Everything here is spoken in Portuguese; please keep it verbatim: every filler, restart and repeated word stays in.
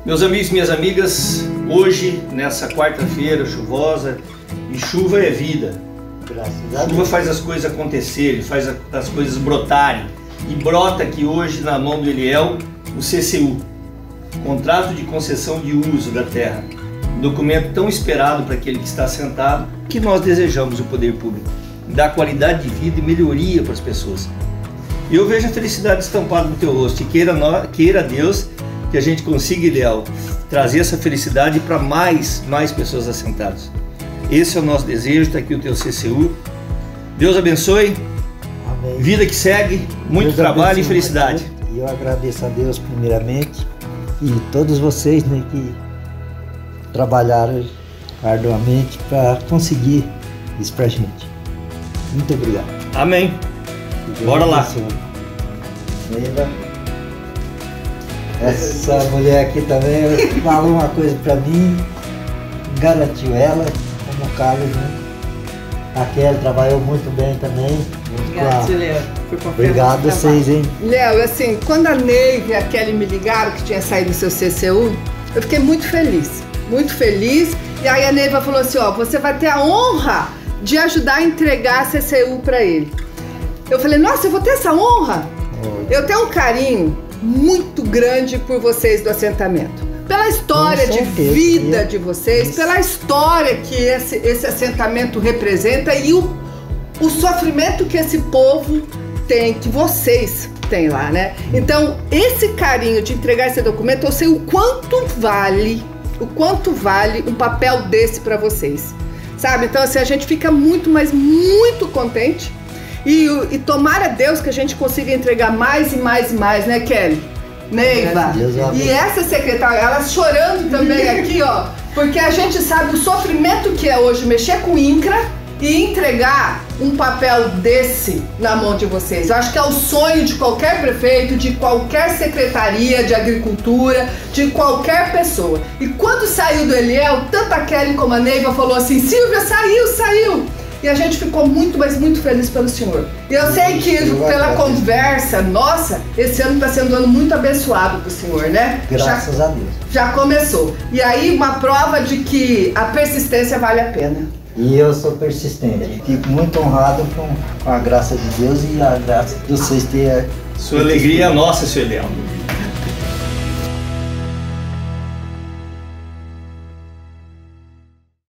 Meus amigos e minhas amigas, hoje, nessa quarta-feira chuvosa, e chuva é vida. Graças a Deus. Chuva faz as coisas acontecerem, faz as coisas brotarem. E brota aqui hoje na mão do Eliel o C C U, Contrato de Concessão de Uso da Terra. Um documento tão esperado para aquele que está sentado, que nós desejamos o poder público. Dar qualidade de vida e melhoria para as pessoas. E eu vejo a felicidade estampada no teu rosto. E queira, queira Deus que a gente consiga, Eliel, trazer essa felicidade para mais, mais pessoas assentadas. Esse é o nosso desejo, está aqui o teu C C U. Deus abençoe. Amém. Vida que segue, muito Deus trabalho e abençoe. felicidade. E eu agradeço a Deus primeiramente e todos vocês, né, que trabalharam arduamente para conseguir isso pra gente. Muito obrigado. Amém. Bora lá. Neiva. Essa mulher aqui também falou uma coisa pra mim, garantiu ela, como o Carlos, né? A Kelly trabalhou muito bem também. Obrigado, Léo, por confiar. Obrigado a vocês, hein? Léo, assim, quando a Neiva e a Kelly me ligaram que tinha saído do seu C C U, eu fiquei muito feliz, muito feliz. E aí a Neiva falou assim, ó, você vai ter a honra de ajudar a entregar a C C U pra ele. Eu falei, nossa, eu vou ter essa honra? Oi. Eu tenho um carinho muito grande por vocês do assentamento. Pela história de vida de vocês, Isso. pela história que esse, esse assentamento representa e o, o sofrimento que esse povo tem, que vocês têm lá, né? Então, esse carinho de entregar esse documento, eu sei o quanto vale, o quanto vale um papel desse para vocês, sabe? Então, assim, a gente fica muito, mas muito contente. E, e tomara Deus que a gente consiga entregar mais e mais e mais, né, Kelly? Neiva. E essa secretária, ela chorando também aqui, ó, porque a gente sabe o sofrimento que é hoje mexer com o INCRA e entregar um papel desse na mão de vocês. Eu acho que é o sonho de qualquer prefeito, de qualquer secretaria de agricultura, de qualquer pessoa. E quando saiu do Eliel, tanto a Kelly como a Neiva falou assim, Silvia, saiu, saiu. E a gente ficou muito, mas muito feliz pelo senhor. E eu sei que pela conversa nossa, esse ano está sendo um ano muito abençoado pro senhor, né? Graças já, a Deus. Já começou. E aí uma prova de que a persistência vale a pena. E eu sou persistente. Fico muito honrado com a graça de Deus e a graça de vocês terem... Sua alegria é nossa, seu Eliel.